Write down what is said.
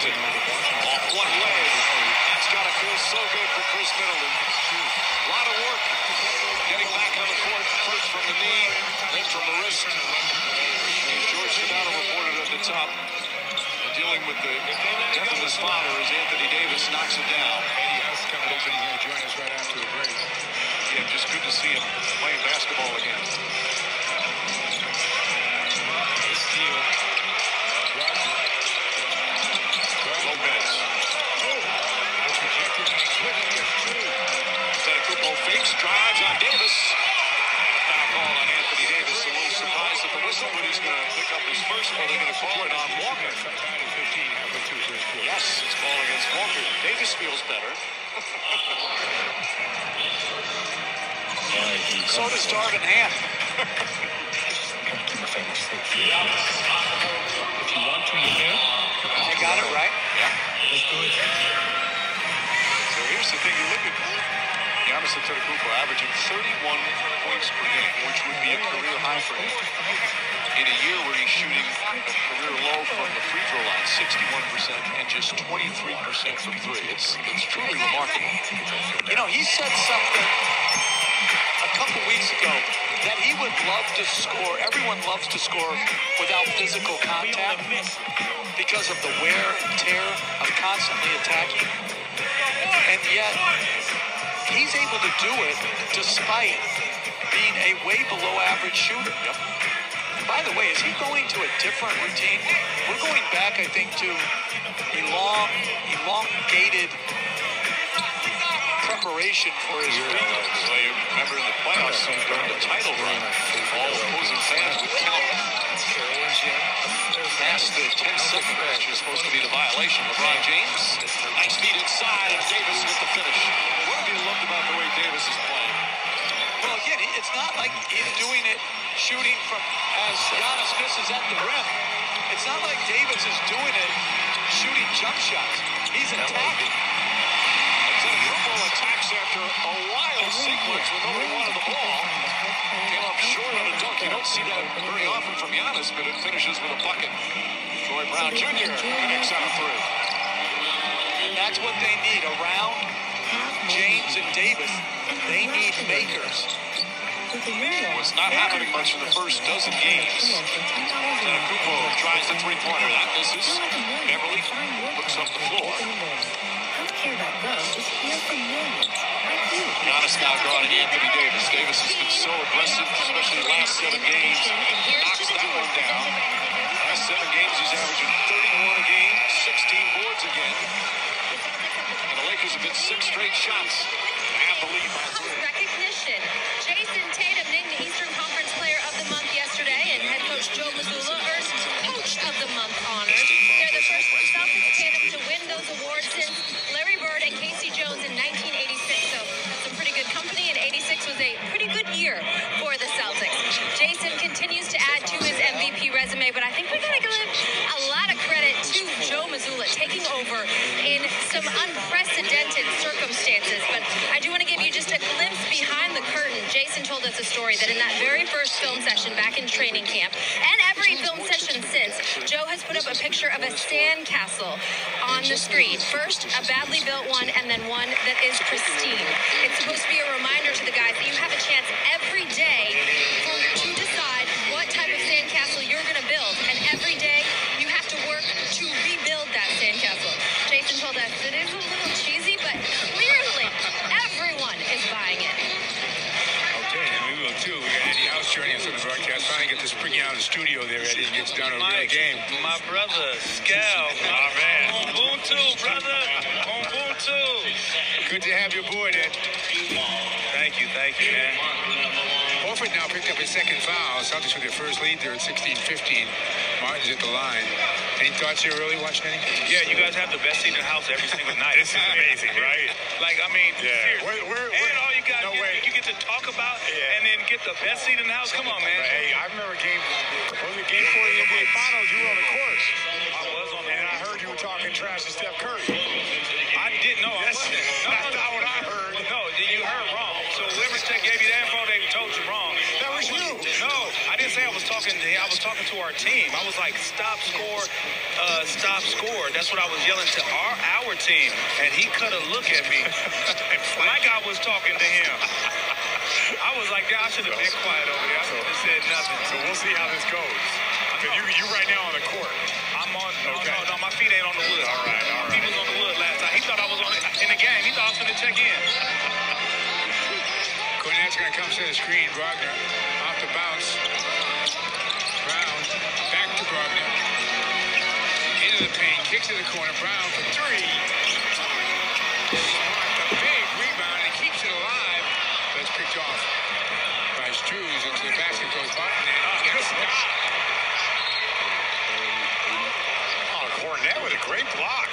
Middleton. Off one leg. That's got to feel so good for Chris Middleton. A lot of work getting back on the court. First from the knee, then from the wrist. And George Sedano reported at the top. Dealing with the death of his father as Anthony Davis knocks it down. Eddie House coming up and he's going to join us right after the break. Yeah, just good to see him playing basketball again. Steal. Roger. Lopez. It's rejected. Quickly gets two. Antetokounmpo fakes, drives on Davis. Foul call on Anthony Davis. A little surprised at the whistle, but he's going to pick up his first, or they're going to call it on Walker. Yes, it's ball against Walker. Davis feels better. So does Darvin Ham. If you want to, you can. You got it right. Yeah. Let's do it. So here's the thing. You look at Giannis Antetokounmpo averaging 31 points per game, which would be a career high for him. In a year where he's shooting a career low from the free throw line, 61%, and just 23% from three. It's truly remarkable. You know, he said something a couple weeks ago that he would love to score. Everyone loves to score without physical contact because of the wear and tear of constantly attacking. And yet, he's able to do it despite being a way below average shooter. Yep. By the way, is he going to a different routine? We're going back, I think, to elongated preparation for his free throws. Well, you remember in the playoffs during the title run, all opposing fans would count past the 10-second match is supposed to be the violation. LeBron James, nice feed inside, and Davis with the finish. What have you loved about the way Davis is playing? Well, again, it's not like he's doing it shooting from as Giannis misses at the rim. It's not like Davis is doing it shooting jump shots. He's attacking. Antetokounmpo attacks after a wild sequence with only one of the ball. Came up short on a dunk. You don't see that very often from Giannis, but it finishes with a bucket. Troy Brown Jr. connects on a three. And that's what they need around James and Davis. They need makers. Was not happening much in the first dozen games. Antetokounmpo tries the three-pointer. That misses. Beverly looks up the floor. Giannis now guarding Anthony Davis. Davis has been so aggressive, especially the last 7 games. Knocks that one down. Last 7 games, he's averaging 31 a game, 16 boards again. And the Lakers have been 6 straight shots. They have the lead by 3. Recognition. Jason Tatum named the Eastern Conference Player of the Month yesterday, and head coach Joe Mazzulla earned Coach of the Month honors. They're the first Celtics tandem to win those awards since Larry Bird and Casey Jones in 1986. So some pretty good company, and 86 was a pretty good year for the Celtics. Jason continues to add to his MVP resume, but I think we gotta give a lot of credit to Joe Mazzulla taking over in some unprecedented circumstances. But I do want to give you just a glimpse behind the curtain. Jason told us a story that in that very first film session back in training camp, and every film session since, Joe has put up a picture of a sand castle on the screen. First, a badly built one, and then one that is pristine. It's supposed to be a reminder to the guys that you have a chance every day to decide what type of sandcastle you're going to build. And every day, you have to work to rebuild that sandcastle. Jason told us it is a little cheesy, but clearly everyone is buying it. Okay, and we will too. We got Eddie House joining us on the broadcast. Finally get this bringing out of the studio there, Eddie, and gets down to a real game. My brother, Scal. Oh, man. Ubuntu, brother. Ubuntu. Good to have you aboard, Ed. Thank you, man. Horford now picked up his second foul. Celtics with their first lead there at 16-15. Martin's at the line. Any thoughts here early watching any? Yeah, you guys have the best seat in the house every single night. This is amazing, right? Like, I mean, Yeah. seriously. And all you guys you get to talk about and then get the best seat in the house. Come on, man. Hey, I remember game 4 of the NBA Finals. You were on the court. I was on the And I heard you were talking trash to Steph Curry. I didn't know. I wasn't. That's not what I heard. No, you heard wrong. So whoever gave you that info, they told you wrong. That was you. No, I didn't say I was talking talking to our team. I was like, stop, score, stop, score. That's what I was yelling to our team. And he cut a look at me like I was talking to him. I was like, yeah, I should have been quiet over there. I should have said nothing. So we'll see how this goes. Because you right now on the court. I'm on. No, my feet ain't on the wood. All right. He was on the wood last time. He thought I was on it in the game. He thought I was going to check in. Cornette's going to come set a screen. Wagner off the bounce. Brown back to Wagner. Into the paint. Kicks to the corner. Brown for three. Smart, a big rebound, and keeps it alive. That's picked off by Struz. Into the basket goes Martin. And good stop. Oh, Cornette with a great block.